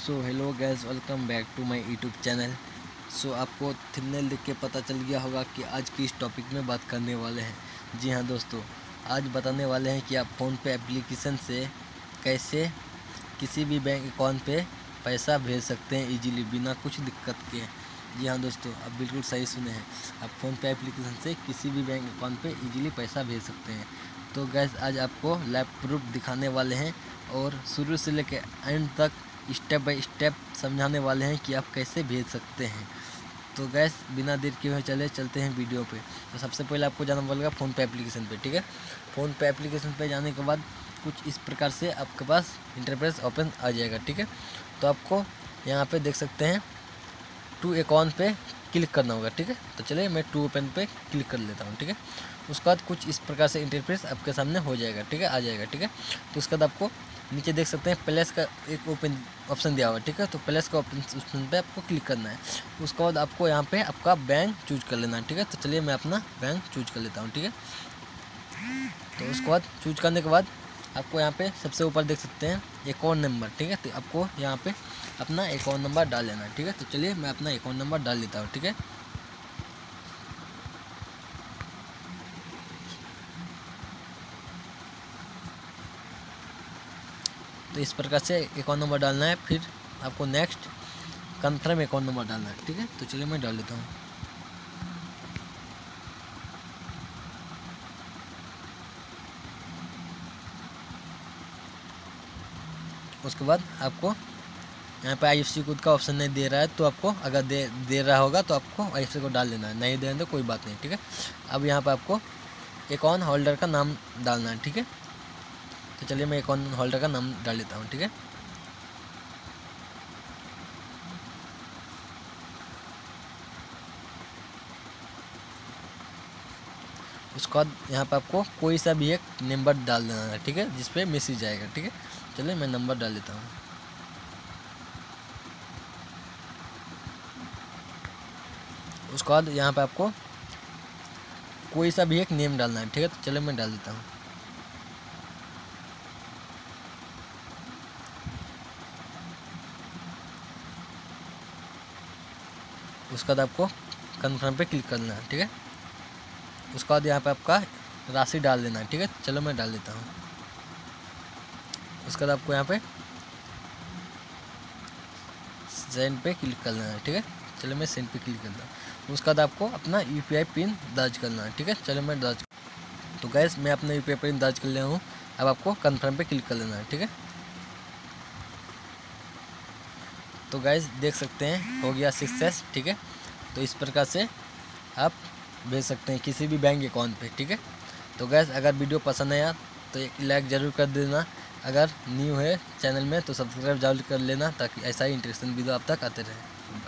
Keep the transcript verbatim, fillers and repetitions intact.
So hello guys, welcome back to my YouTube channel. So आपको thumbnail देख के पता चल गया होगा कि आज की इस टॉपिक में बात करने वाले हैं। जी हाँ दोस्तों, आज बताने वाले हैं कि आप फ़ोन पे एप्लीकेशन से कैसे किसी भी बैंक अकाउंट पे पैसा भेज सकते हैं इजीली, बिना कुछ दिक्कत के। जी हाँ दोस्तों, आप बिल्कुल सही सुने हैं। आप फ़ोन पे एप्लीकेशन से किसी भी बैंक अकाउंट पे इजीली पैसा भेज सकते हैं। तो गैस आज आपको लाइव प्रूफ दिखाने वाले हैं और शुरू से लेकर एंड तक स्टेप बाय स्टेप समझाने वाले हैं कि आप कैसे भेज सकते हैं। तो गैस बिना देर किए हुए चले चलते हैं वीडियो पे। तो सबसे पहले आपको जाना पड़ेगा फ़ोन पे एप्लीकेशन पे, ठीक है। फ़ोन पे एप्लीकेशन पे जाने के बाद कुछ इस प्रकार से आपके पास इंटरफेस ओपन आ जाएगा, ठीक है। तो आपको यहाँ पे देख सकते हैं टू अकाउंट पे क्लिक करना होगा, ठीक है। तो चलिए मैं टू ओपन पे क्लिक कर लेता हूँ, ठीक है। उसके बाद कुछ इस प्रकार से इंटरफेस आपके सामने हो जाएगा, ठीक है, आ जाएगा, ठीक है। तो उसके बाद आपको नीचे देख सकते हैं प्लस का एक ओपन ऑप्शन दिया हुआ है, ठीक है। तो प्लस का ऑप्शन पे आपको क्लिक करना है। उसके बाद आपको यहाँ पे आपका बैंक चूज कर लेना है, ठीक है। तो चलिए मैं अपना बैंक चूज कर लेता हूँ, ठीक है। तो उसके बाद चूज करने के बाद आपको यहाँ पे सबसे ऊपर देख सकते हैं अकाउंट नंबर, ठीक है। तो आपको यहाँ पे अपना अकाउंट नंबर डाल लेना है, ठीक है। तो चलिए मैं अपना अकाउंट नंबर डाल लेता हूँ, ठीक है। तो इस प्रकार से अकाउंट नंबर डालना है। फिर आपको नेक्स्ट कन्फर्म अकाउंट नंबर डालना है, ठीक है। तो चलिए मैं डाल लेता हूँ। उसके बाद आपको यहाँ पे आई एफ सी कोड का ऑप्शन नहीं दे रहा है, तो आपको अगर दे दे रहा होगा तो आपको आई एफ सी कोड डाल देना है, नहीं देना तो कोई बात नहीं, ठीक है। अब यहाँ पे आपको अकाउंट होल्डर का नाम डालना है, ठीक है। तो चलिए मैं अकाउंट होल्डर का नाम डाल लेता हूँ, ठीक है। उसके बाद यहाँ पे आपको कोई सा भी एक नंबर डाल देना है, ठीक है, जिस पे मैसेज आएगा, ठीक है। चलिए मैं नंबर डाल लेता हूँ। उसके बाद यहाँ पे आपको कोई सा भी एक नेम डालना है, ठीक है। तो चलिए मैं डाल देता हूँ। उसके बाद आपको कन्फर्म पे क्लिक करना है, ठीक है। उसके बाद यहाँ पे आपका राशि डाल देना है, ठीक है। चलो मैं डाल देता हूँ। उसके बाद आपको यहाँ पे सेंड पे क्लिक करना है, ठीक है। चलो मैं सेंड पे क्लिक करता हूँ। उसके बाद आपको अपना यू पी आई पिन दर्ज करना है, ठीक है। चलो मैं दर्ज तो गैस मैं अपना यू पी आई पिन दर्ज कर लिया हूँ। अब आपको कन्फर्म पे क्लिक कर लेना है, ठीक है। तो गैस देख सकते हैं हो गया सक्सेस, ठीक है। तो इस प्रकार से आप भेज सकते हैं किसी भी बैंक अकाउंट पे, ठीक है। तो गैस अगर वीडियो पसंद आया तो एक लाइक ज़रूर कर देना। अगर न्यू है चैनल में तो सब्सक्राइब जरूर कर लेना, ताकि ऐसा ही इंटरेस्टिंग वीडियो आप तक आते रहे।